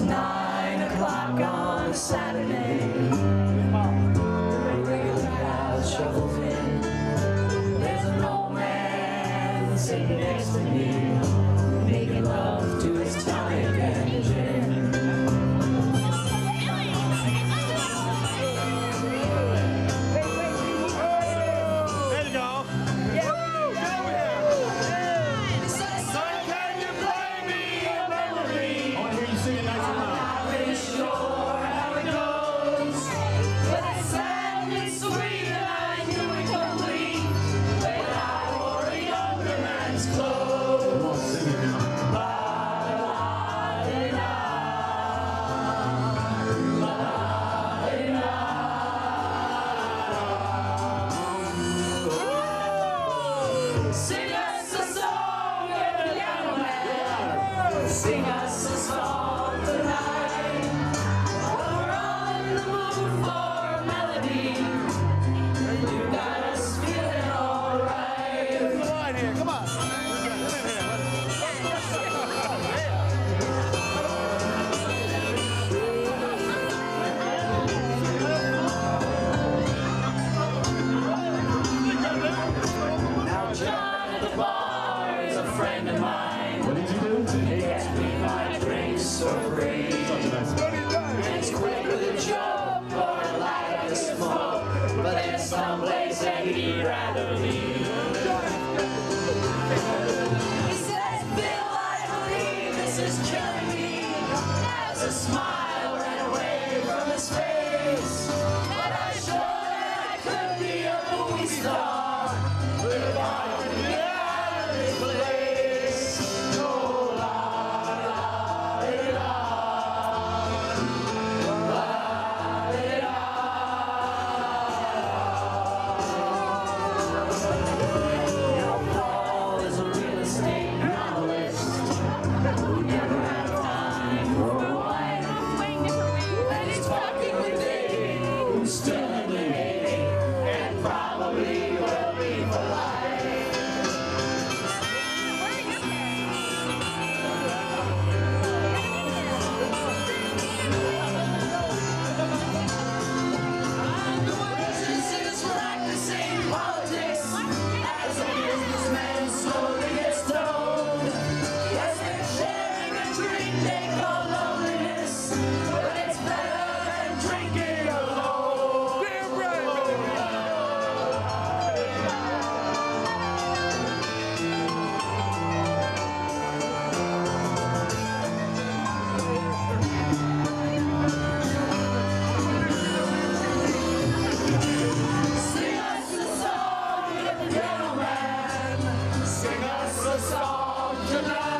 9 o'clock on a Saturday. The regular crowd shuffles in. There's an old man sitting next to me, making love to his tonic and gin. There you go. Yeah. Woo! Get over here. Son, can you play me a memory? I want to hear you sing it nice and loud. I'm not really sure how it goes, but it sounded sweet and I knew it complete when I wore a younger man's clothes. Come on, sing it now. Sing us a song, piano man. Sing us a song tonight. We're all in the mood for a melody. You got us feeling alright. Come on here, come on. Get in here. Now John at the bar is a friend of mine. What did you do? He gets me my drinks for free. And he's quick with a joke or a light of smoke, but there's some place that he'd rather leave. He says, Bill, I believe this is killing me. As a smile ran away from his face, but I showed that I could be a movie star. If I could get out of this place. Oh, la, la, la, la, Paul is a real estate novelist who never had time for a wife. And he's fucking with David, who's still in the Navy, and probably will be for life. The business is practicing politics as a businessman slowly gets stoned. Yes, they're sharing a drink they call loneliness, but it's better than drinking alone. Damn right. Sing us a song, gentleman. Sing us a song tonight.